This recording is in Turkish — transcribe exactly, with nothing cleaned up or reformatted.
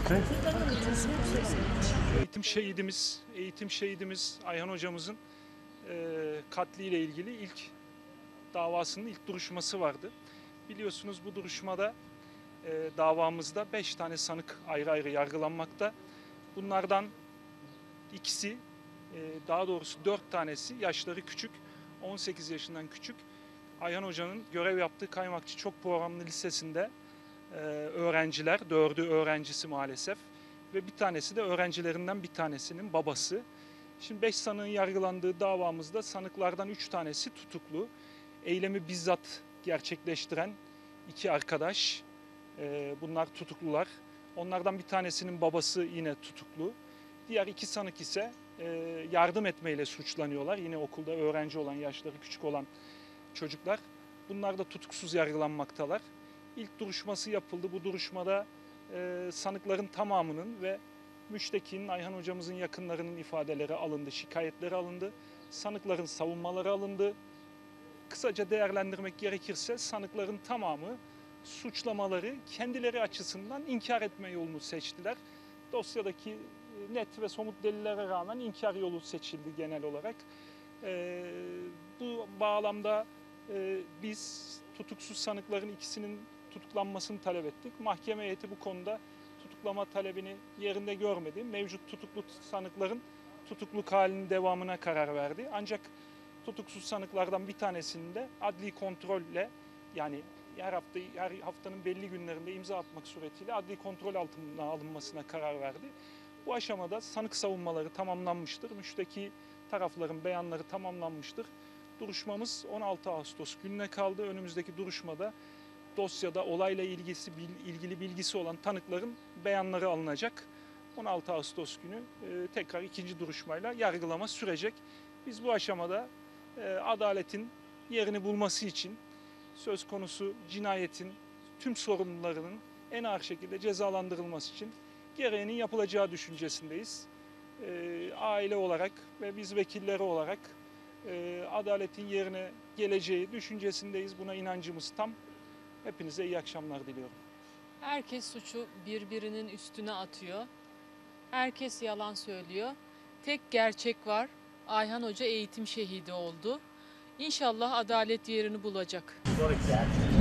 Eğitim şehidimiz, eğitim şehidimiz Ayhan hocamızın e, katliyle ilgili ilk davasının ilk duruşması vardı. Biliyorsunuz bu duruşmada e, davamızda beş tane sanık ayrı ayrı yargılanmakta. Bunlardan ikisi, e, daha doğrusu dört tanesi yaşları küçük, on sekiz yaşından küçük. Ayhan Hoca'nın görev yaptığı Kaymakçı Çok Programlı Lisesi'nde e, öğrenciler, dördü öğrencisi maalesef ve bir tanesi de öğrencilerinden bir tanesinin babası. Şimdi beş sanığın yargılandığı davamızda sanıklardan üç tanesi tutuklu. Eylemi bizzat gerçekleştiren iki arkadaş, e, bunlar tutuklular. Onlardan bir tanesinin babası yine tutuklu. Diğer iki sanık ise e, yardım etmeyle suçlanıyorlar. Yine okulda öğrenci olan, yaşları küçük olan çocuklar. Bunlar da tutuksuz yargılanmaktalar. İlk duruşması yapıldı. Bu duruşmada e, sanıkların tamamının ve müştekinin, Ayhan hocamızın yakınlarının ifadeleri alındı, şikayetleri alındı. Sanıkların savunmaları alındı. Kısaca değerlendirmek gerekirse sanıkların tamamı suçlamaları kendileri açısından inkar etme yolunu seçtiler. Dosyadaki net ve somut delillere rağmen inkar yolu seçildi genel olarak. E, bu bağlamda e, biz tutuksuz sanıkların ikisinin tutuklanmasını talep ettik. Mahkeme heyeti bu konuda tutuklama talebini yerinde görmedi. Mevcut tutuklu sanıkların tutukluk halinin devamına karar verdi. Ancak tutuksuz sanıklardan bir tanesinin de adli kontrolle, yani her hafta her haftanın belli günlerinde imza atmak suretiyle adli kontrol altına alınmasına karar verdi. Bu aşamada sanık savunmaları tamamlanmıştır. Müşteki tarafların beyanları tamamlanmıştır. Duruşmamız on altı Ağustos gününe kaldı. Önümüzdeki duruşmada dosyada olayla ilgisi, ilgili bilgisi olan tanıkların beyanları alınacak. on altı Ağustos günü e, tekrar ikinci duruşmayla yargılama sürecek. Biz bu aşamada e, adaletin yerini bulması için söz konusu cinayetin tüm sorumlularının en ağır şekilde cezalandırılması için gereğinin yapılacağı düşüncesindeyiz. E, aile olarak ve biz vekilleri olarak e, adaletin yerine geleceği düşüncesindeyiz. Buna inancımız tam. Hepinize iyi akşamlar diliyorum. Herkes suçu birbirinin üstüne atıyor. Herkes yalan söylüyor. Tek gerçek var. Ayhan Hoca eğitim şehidi oldu. İnşallah adalet yerini bulacak.